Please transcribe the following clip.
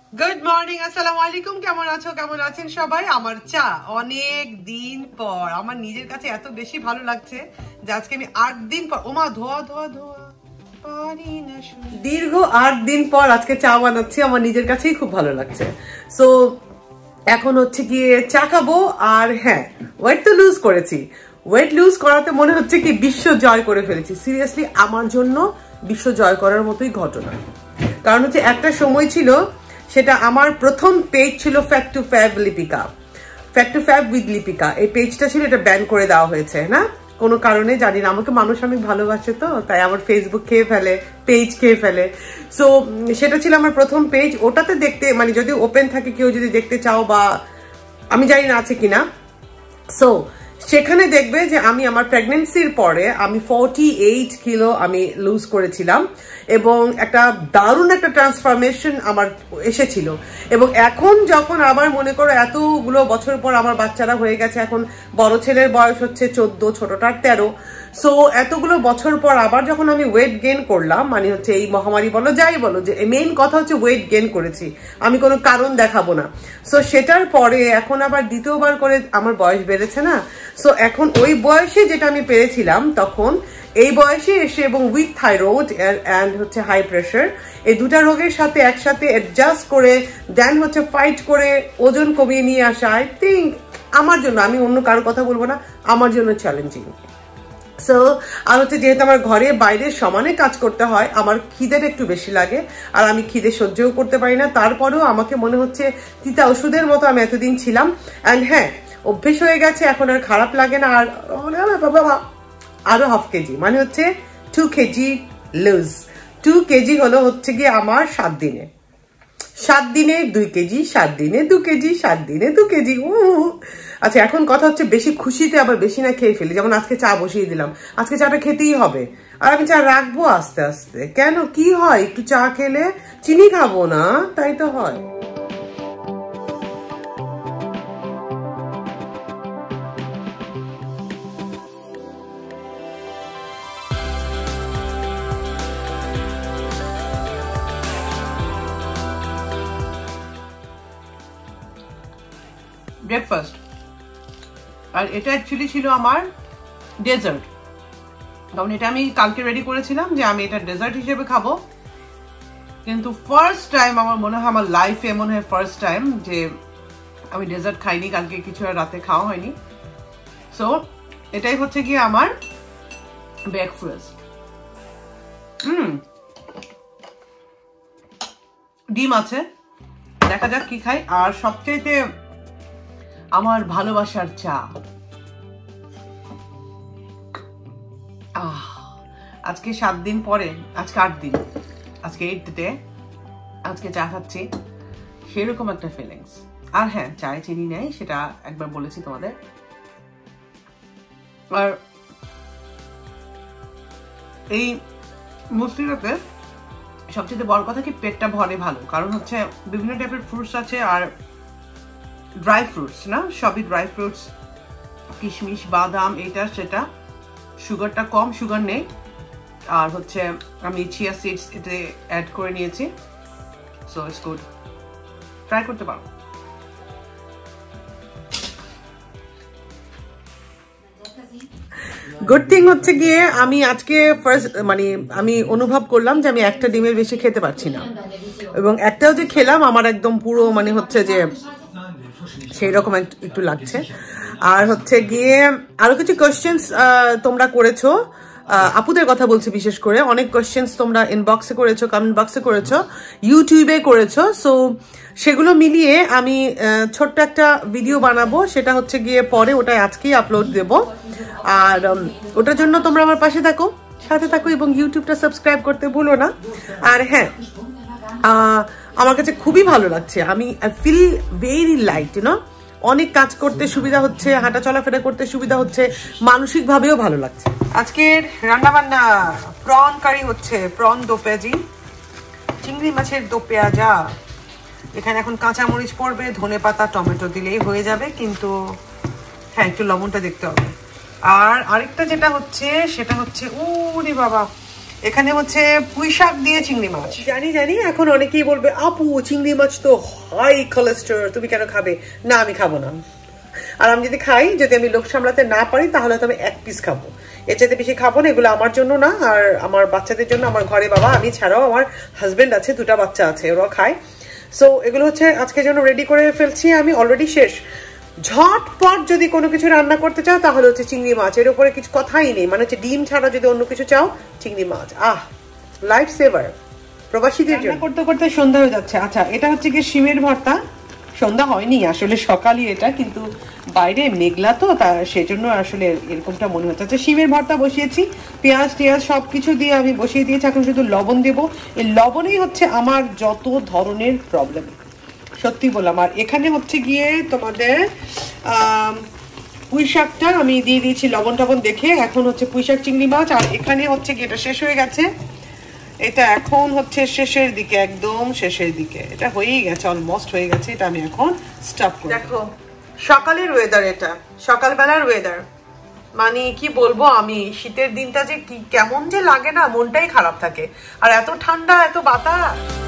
Good morning, আসসালামু আলাইকুম। কেমন আছো, কেমন আছেন সবাই? আমার চা অনেক দিন পর আমার নিজের কাছে এত বেশি ভালো লাগছে যে আজকে আমি 8 দিন পর, ওমা ধোয়া ধোয়া ধোয়া পারি না, দীর্ঘ 8 দিন পর আজকে চা বানাচ্ছি। আমার নিজের কাছেই খুব ভালো লাগছে। সো এখন হচ্ছে গিয়ে চা খাবো। আর হ্যাঁ, ওয়েট তো লুজ করেছি। ওয়েট লুজ করাতে মনে হচ্ছে কি বিশ্ব জয় করে ফেলেছি। সিরিয়াসলি আমার জন্য বিশ্ব জয় করার মতোই ঘটনা। কারণ হচ্ছে একটা সময় ছিল, সেটা আমার প্রথম পেজ ছিল fact to fab Lipika, fact to fab with Lipika. এই পেজটা ছিল, এটা ব্যান করে দেওয়া হয়েছে না কোনো কারণে, জানি না। আমাকে মানুষ অনেক ভালোবাসে, তো তাই আমার ফেসবুক খেয়ে ফেলে, পেজ খেয়ে ফেলে। সো সেটা ছিল আমার প্রথম পেজ। ওটাতে দেখতে মানে যদি ওপেন থাকে, কেউ যদি দেখতে চাও, বা আমি জানি না আছে কিনা, সো সেখানে দেখবে যে আমি আমার প্রেগনেন্সির পরে আমি 48 কিলো আমি লুজ করেছিলাম, এবং একটা দারুণ একটা ট্রান্সফরমেশন আমার এসেছিল। এবং এখন যখন আবার মনে করো এতগুলো বছর পর আমার বাচ্চারা হয়ে গেছে, এখন বড় ছেলের বয়স হচ্ছে 14, ছোটটার 13। সো এতগুলো বছর পর আবার যখন আমি ওয়েট গেইন করলাম, মানে হচ্ছে এই মহামারী বলো যাই বলো, যে মেইন কথা হচ্ছে ওয়েট গেইন করেছি, আমি কোনো কারণ দেখাবো না। সো সেটার পরে এখন আবার দ্বিতীয়বার করে আমার বয়স বেড়েছে না। সো এখন ওই বয়সে যেটা আমি পেরেছিলাম তখন, এই বয়সে এসে, এবং উইথ থাইরয়েড অ্যান্ড হচ্ছে হাই প্রেশার, এই দুটা রোগের সাথে একসাথে অ্যাডজাস্ট করে দেন হচ্ছে ফাইট করে ওজন কমিয়ে নিয়ে আসা, আই থিঙ্ক আমার জন্য, আমি অন্য কারোর কথা বলবো না, আমার জন্য চ্যালেঞ্জিং। সো আর হচ্ছে যেহেতু আমার ঘরে বাইরের সমানে কাজ করতে হয়, আমার খিদের একটু বেশি লাগে, আর আমি খিদে সহ্যও করতে পারি না। তারপরেও আমাকে মনে হচ্ছে তিতা ওষুধের মতো আমি এতদিন ছিলাম। অ্যান্ড হ্যাঁ, অভ্যেস হয়ে গেছে, এখন আর খারাপ লাগে না। আর আরো হাফ কেজি, মানে হচ্ছে 2 কেজি লুজ। 2 কেজি হলো হচ্ছে গিয়ে আমার 7 দিনে, 7 দিনে 2 কেজি, 7 দিনে 2 কেজি, 7 দিনে 2 কেজি। আচ্ছা, এখন কথা হচ্ছে বেশি খুশিতে আবার বেশি না খেয়ে ফেলি। যেমন আজকে চা বসিয়ে দিলাম, আজকে চাটা খেতেই হবে, আর আমি চা রাখবো আস্তে আস্তে। কেন, কি হয় একটু চা খেলে? চিনি খাবো না, তাই তো হয়। ব্রেকফাস্ট, আর এটা অ্যাকচুয়ালি ছিল আমার ডেজার্ট। কারণ এটা আমি কালকে রেডি করেছিলাম যে আমি এটা ডেজার্ট হিসেবে খাবো, কিন্তু ফার্স্ট টাইম আমার মনে হয়, আমার লাইফে মনে হয় ফার্স্ট টাইম যে আমি ডেজার্ট খাইনি কালকে, কিছু আর রাতে খাওয়া হয়নি। সো এটাই হচ্ছে গিয়ে আমার ব্রেকফাস্ট। ডিম আছে, দেখা যাক কি খাই। আর সবচেয়ে আমার ভালোবাসার চা। আজকে 7 দিন পরে, আজকে 8 দিন, আজকে 8th ডে, আজকে চা খাচ্ছি, সেরকম একটা ফিলিংস। আর হ্যাঁ, চায়ে চিনি নেই, সেটা একবার বলেছি তোমাদের। আর এই মুসলিরাতে সবচেয়ে বড় কথা কি, পেটটা ভরে ভালো। কারণ হচ্ছে বিভিন্ন টাইপের ফ্রুটস আছে, আর ড্রাই ফ্রুটস না, সবই ড্রাই ফ্রুটস, কিশমিশ, বাদাম, এটা সেটা। সুগারটা কম, সুগার নেই। আর হচ্ছে আমি চিয়া সিডস এতে অ্যাড করে নিয়েছি। সো ইটস গুড, ট্রাই করতে পারো। গুড থিং হচ্ছে গিয়ে আমি আজকে ফার্স্ট মানে আমি অনুভব করলাম যে আমি একটা ডিমের বেশি খেতে পারছি না, এবং একটাও যে খেলাম আমার একদম পুরো মানে হচ্ছে যে সেই রকম একটু লাগছে। আর হচ্ছে গিয়ে আরো কিছু কোয়েশ্চেন্স তোমরা করেছো, আপুদের কথা বলছি বিশেষ করে। অনেক কোয়েশ্চেন্স তোমরা ইনবক্সে করেছো, কমেন্ট বক্সে করেছো, ইউটিউবে করেছো। সো সেগুলো মিলিয়ে আমি ছোট্ট একটা ভিডিও বানাবো, সেটা হচ্ছে গিয়ে পরে, ওটাই আজকেই আপলোড দেব। আর ওটার জন্য তোমরা আমার পাশে থাকো, সাথে থাকো, এবং ইউটিউবটা সাবস্ক্রাইব করতে ভুলো না। আর হ্যাঁ, আমার কাছে খুবই ভালো লাগছে, আমি ফিল ভেরি লাইট, ইউনো, অনেক কাজ করতে সুবিধা হচ্ছে, হাঁটা চলাফেরা করতে সুবিধা হচ্ছে, মানসিক ভাবেও ভালো লাগছে। আজকের রান্না বান্না প্রন কারি হচ্ছে, প্রন দো পেঁয়াজি, চিংড়ি মাছের দো পেঁয়াজা। এখানে এখন কাঁচামরিচ পড়বে, ধনে পাতা, টমেটো দিলেই হয়ে যাবে, কিন্তু হ্যাঁ একটু লবণটা দেখতে হবে। আর আরেকটা যেটা হচ্ছে সেটা হচ্ছে, ওরে বাবা, এখানে হচ্ছে পুঁই শাক দিয়ে চিংড়ি মাছ। জানি জানি এখন অনেকেই বলবে আপু চিংড়ি মাছ তো হাই কোলেস্টেরল, তুমি কেন খাবে? না, আমি খাবো না। আর আমি যদি খাই, যদি আমি লোভ সামলাতে না পারি, তাহলে তো আমি 1 পিস খাবো, এর চাইতে বেশি খাবো না। এগুলো আমার জন্য না, আর আমার বাচ্চাদের জন্য। আমার ঘরে বাবা, আমি ছাড়াও আমার হাজবেন্ড আছে, 2টা বাচ্চা আছে, ওরাও খায়। সো এগুলো হচ্ছে আজকের জন্য রেডি করে ফেলছি আমি, অলরেডি শেষ। ঝটপট যদি কোনো কিছু রান্না করতে চাও তাহলে হচ্ছে চিংড়ি মাছ, এর উপরে কিছু কথাই নেই। মানে হচ্ছে ডিম ছাড়া যদি অন্য কিছু চাও, চিংড়ি মাছ, লাইফ সেভার প্রবাসীদের জন্য। করতে করতে সন্ধ্যা হয়ে যাচ্ছে। আচ্ছা, এটা হচ্ছে কি শিমের ভর্তা। সন্ধ্যা হয়নি আসলে, সকালই এটা, কিন্তু বাইরে মেঘলা তো, সেজন্য আসলে এরকমটা মনে হচ্ছে। আচ্ছা, শিমের ভর্তা বসিয়েছি, পেঁয়াজ টিয়াজ সবকিছু দিয়ে আমি বসিয়ে দিয়েছি। এখন শুধু লবণ দেবো। এই লবণেই হচ্ছে আমার যত ধরনের প্রবলেম, সত্যি বললাম। আর এখানে হচ্ছে গিয়ে তোমাদের পুঁই শাকটা আমি দিয়ে দিয়েছি লবণ টবণ দেখে। এখন হচ্ছে পুঁই শাক চিংড়ি মাছ। আর এখানে হচ্ছে গিয়ে এটা শেষ হয়ে গেছে, এটা এখন হচ্ছে শেষের দিকে, একদম শেষের দিকে। এটা হয়েই গেছে, অলমোস্ট হয়ে গেছে। এটা আমি এখন স্টপ করব। দেখো সকালের ওয়েদার, এটা সকালবেলার ওয়েদার। মানে কি বলবো আমি, শীতের দিনটা যে কি কেমন যে লাগে না, মনটাই খারাপ থাকে। আর এত ঠান্ডা, এত বাতাস।